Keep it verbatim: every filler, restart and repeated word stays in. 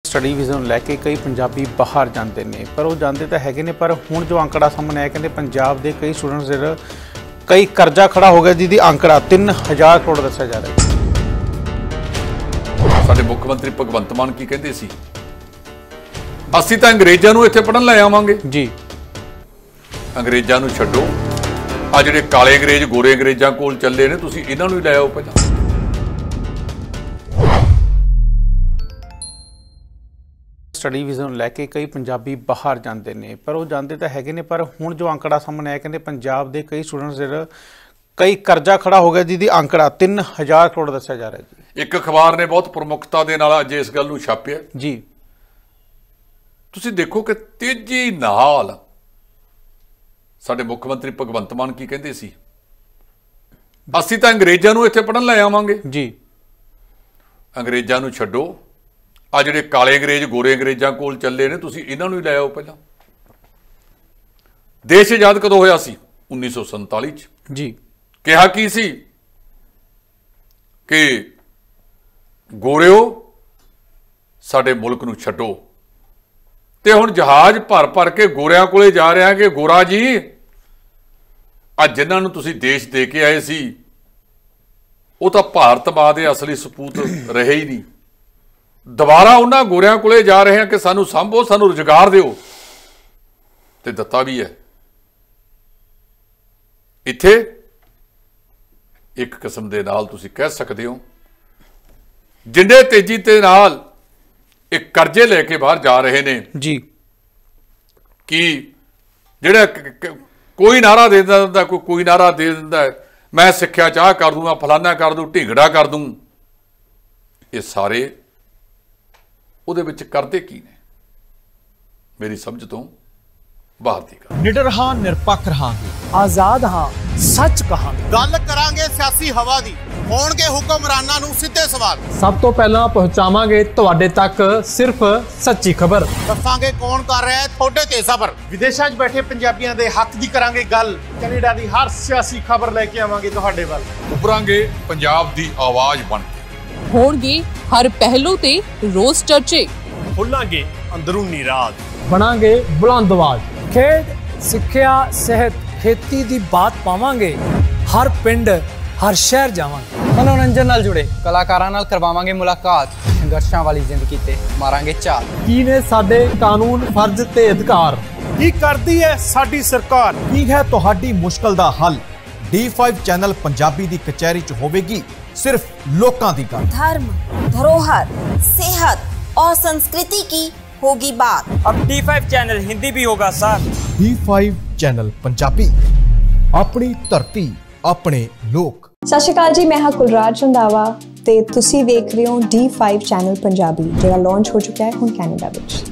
Study visa ਨੂੰ ਲੈ ਕੇ ਕਈ ਪੰਜਾਬੀ ਬਾਹਰ ਜਾਂਦੇ ਨੇ, ਪਰ ਉਹ ਜਾਂਦੇ ਤਾਂ ਹੈਗੇ ਨੇ, ਪਰ ਹੁਣ ਜੋ ਅੰਕੜਾ ਸਾਹਮਣੇ ਆਇਆ ਕਹਿੰਦੇ ਪੰਜਾਬ ਦੇ ਕਈ ਸਟੂਡੈਂਟਸ ਜਿਹੜਾ ਕਈ ਕਰਜ਼ਾ ਖੜਾ ਹੋ ਗਿਆ, ਜਿਹਦੀ ਅੰਕੜਾ ਤਿੰਨ ਹਜ਼ਾਰ ਕਰੋੜ ਦੱਸਿਆ ਜਾ ਰਿਹਾ ਹੈ। ਸਾਡੇ ਮੁੱਖ ਮੰਤਰੀ ਭਗਵੰਤ ਮਾਨ ਕੀ ਕਹਿੰਦੇ ਸੀ, ਅਸੀਂ ਤਾਂ ਅੰਗਰੇਜ਼ਾਂ ਨੂੰ ਇੱਥੇ ਪੜ੍ਹਨ ਲੈ ਆਵਾਂਗੇ ਜੀ। ਅੰਗਰੇਜ਼ਾਂ ਨੂੰ ਛੱਡੋ, ਆ ਜਿਹੜੇ ਕਾਲੇ ਅੰਗਰੇਜ਼ ਗੋਰੇ ਅੰਗਰੇਜ਼ਾਂ ਕੋਲ ਚੱਲੇ ਨੇ, ਤੁਸੀਂ ਇਹਨਾਂ ਨੂੰ ਹੀ ਲੈ ਆਓ ਪਹਿਲਾਂ। ਸਟੱਡੀ ਵੀਜ਼ਾ ਨੂੰ ਲੈ ਕੇ ਕਈ ਪੰਜਾਬੀ ਬਾਹਰ ਜਾਂਦੇ ਨੇ, ਪਰ ਉਹ ਜਾਂਦੇ ਤਾਂ ਹੈਗੇ ਨੇ, ਪਰ ਹੁਣ ਜੋ ਅੰਕੜਾ ਸਾਹਮਣੇ ਆਇਆ ਕਹਿੰਦੇ ਪੰਜਾਬ ਦੇ ਕਈ ਸਟੂਡੈਂਟਸ ਜਿਹੜਾ ਕਈ ਕਰਜ਼ਾ ਖੜਾ ਹੋ ਗਿਆ, ਜਿਹਦੀ ਅੰਕੜਾ ਤਿੰਨ ਹਜ਼ਾਰ ਕਰੋੜ ਦੱਸਿਆ ਜਾ ਰਿਹਾ ਜੀ। ਇੱਕ ਅਖਬਾਰ ਨੇ ਬਹੁਤ ਪ੍ਰਮੁੱਖਤਾ ਦੇ ਨਾਲ ਅੱਜ ਇਸ ਗੱਲ ਨੂੰ ਛਾਪਿਆ ਜੀ। ਤੁਸੀਂ ਦੇਖੋ ਕਿ ਤੇਜ਼ੀ ਨਾਲ ਸਾਡੇ ਮੁੱਖ ਮੰਤਰੀ ਭਗਵੰਤ ਮਾਨ ਕੀ ਕਹਿੰਦੇ ਸੀ, ਅਸੀਂ ਤਾਂ ਅੰਗਰੇਜ਼ਾਂ ਨੂੰ ਇੱਥੇ ਪੜ੍ਹਨ ਲੈ ਆਵਾਂਗੇ ਜੀ। ਅੰਗਰੇਜ਼ਾਂ ਨੂੰ ਛੱਡੋ, ਆ ਜਿਹੜੇ ਕਾਲੇ ਅੰਗਰੇਜ਼ ਗੋਰੇ ਅੰਗਰੇਜ਼ਾਂ ਕੋਲ ਚੱਲੇ ਨੇ, ਤੁਸੀਂ ਇਹਨਾਂ ਨੂੰ ਹੀ ਲੈ ਆਓ ਪਹਿਲਾਂ। ਦੇਸ਼ ਆਜ਼ਾਦ ਕਦੋਂ ਹੋਇਆ ਸੀ? ਉੱਨੀ ਸੌ ਸੰਤਾਲੀ ਚ ਜੀ। ਕਿਹਾ ਕੀ ਸੀ ਕਿ ਗੋਰਿਓ ਸਾਡੇ ਮੁਲਕ ਨੂੰ ਛੱਡੋ, ਤੇ ਹੁਣ ਜਹਾਜ਼ ਭਰ ਭਰ ਕੇ ਗੋਰਿਆਂ ਕੋਲੇ ਜਾ ਰਿਹਾ ਕਿ ਗੋਰਾ ਜੀ ਅੱਜ ਜਿਨ੍ਹਾਂ ਨੂੰ ਤੁਸੀਂ ਦੇਸ਼ ਦੇ ਕੇ ਆਏ ਸੀ ਉਹ ਤਾਂ ਭਾਰਤ ਮਾਂ ਦੇ ਅਸਲੀ ਸਪੂਤ ਰਹੇ ਹੀ ਨਹੀਂ, ਦੁਬਾਰਾ ਉਹਨਾਂ ਗੋਰਿਆਂ ਕੋਲੇ ਜਾ ਰਹੇ ਹਾਂ ਕਿ ਸਾਨੂੰ ਸੰਭੋ, ਸਾਨੂੰ ਰੁਜ਼ਗਾਰ ਦਿਓ, ਤੇ ਦਿੱਤਾ ਵੀ ਹੈ। ਇੱਥੇ ਇੱਕ ਕਿਸਮ ਦੇ ਨਾਲ ਤੁਸੀਂ ਕਹਿ ਸਕਦੇ ਹੋ ਜਿੰਨੇ ਤੇਜ਼ੀ ਦੇ ਨਾਲ ਇਹ ਕਰਜ਼ੇ ਲੈ ਕੇ ਬਾਹਰ ਜਾ ਰਹੇ ਨੇ ਜੀ, ਕਿ ਜਿਹੜਾ ਕੋਈ ਨਾਰਾ ਦੇ ਦਿੰਦਾ, ਕੋਈ ਕੋਈ ਨਾਰਾ ਦੇ ਦਿੰਦਾ, ਮੈਂ ਸਿੱਖਿਆ ਚਾਹ ਕਰ ਦੂੰਗਾ, ਫਲਾਨਾ ਕਰ ਦੂੰ, ਢੀਂਗੜਾ ਕਰ ਦੂੰ, ਇਹ ਸਾਰੇ ਉਹਦੇ ਵਿੱਚ ਕਰਦੇ ਕੀ ਨੇ? ਮੇਰੀ ਸਮਝ ਤੋਂ ਬਾਹਰ ਦੀ ਗੱਲ। ਨਿਡਰ ਹਾਂ, ਨਿਰਪੱਖ ਰਹਾਂਗੇ, ਆਜ਼ਾਦ ਹਾਂ, ਸੱਚ ਕਹਾਂਗੇ, ਗੱਲ ਕਰਾਂਗੇ ਸਿਆਸੀ ਹਵਾ ਦੀ, ਹੋਣਗੇ ਹੁਕਮਰਾਨਾਂ ਨੂੰ ਸਿੱਧੇ ਸਵਾਲ, ਸਭ ਤੋਂ ਪਹਿਲਾਂ ਪਹੁੰਚਾਵਾਂਗੇ ਤੁਹਾਡੇ ਤੱਕ ਸਿਰਫ ਸੱਚੀ ਖਬਰ, ਦੱਸਾਂਗੇ ਕੌਣ ਕਰ ਰਿਹਾ ਹੈ ਤੁਹਾਡੇ ਤੇ ਸਬਰ, ਵਿਦੇਸ਼ਾਂ 'ਚ ਬੈਠੇ ਪੰਜਾਬੀਆਂ ਦੇ ਹੱਕ ਦੀ ਕਰਾਂਗੇ ਗੱਲ, ਕੈਨੇਡਾ ਦੀ ਹਰ ਸਿਆਸੀ ਖਬਰ ਲੈ ਕੇ ਆਵਾਂਗੇ ਤੁਹਾਡੇ ਵੱਲ, ਉੱਭਰਾਂਗੇ ਪੰਜਾਬ ਦੀ ਆਵਾਜ਼ ਬਣ ਕੇ, ਹੋਣਗੇ ਹਰ ਪਹਿਲੂ ਤੇ ਰੋਜ਼ ਚਰਚੇ, ਖੋਲਾਂਗੇ ਅੰਦਰੂਨੀ ਰਾਜ, ਬਣਾਂਗੇ ਬੁਲੰਦ ਆਵਾਜ਼, ਖੇਡ, ਸਿੱਖਿਆ, ਸਿਹਤ, ਖੇਤੀ ਦੀ ਬਾਤ ਪਾਵਾਂਗੇ, ਹਰ ਪਿੰਡ ਹਰ ਸ਼ਹਿਰ ਜਾਵਾਂਗੇ, ਮਨੋਰੰਜਨ ਨਾਲ ਜੁੜੇ ਕਲਾਕਾਰਾਂ ਨਾਲ ਕਰਵਾਵਾਂਗੇ ਮੁਲਾਕਾਤ, ਸੰਘਰਸ਼ਾਂ ਵਾਲੀ ਜ਼ਿੰਦਗੀ ਤੇ ਮਾਰਾਂਗੇ ਝਾਤ, ਕੀ ਨੇ ਸਾਡੇ ਕਾਨੂੰਨ, ਫਰਜ਼ ਤੇ ਅਧਿਕਾਰ, ਕੀ ਕਰਦੀ ਹੈ ਸਾਡੀ ਸਰਕਾਰ, ਕੀ ਹੈ ਤੁਹਾਡੀ ਮੁਸ਼ਕਲ ਦਾ ਹੱਲ। ਡੀ ਫਾਈਵ ਚੈਨਲ ਪੰਜਾਬੀ ਦੀ ਕਚਹਿਰੀ 'ਚ ਹੋਵੇਗੀ सिर्फ लोकां दी गल, धर्म, धरोहर, सेहत और संस्कृति की होगी बात। अब डी फाइव चैनल हिंदी भी होगा sir. D five channel Punjabi, अपनी धरती अपने लोक। सत श्री अकाल जी, मैं हाँ कुलराज रंधावा ते तुसी वेख रहे हो डी फाइव चैनल पंजाबी, जिहड़ा लॉन्च हो चुका है हुण कैनेडा विच।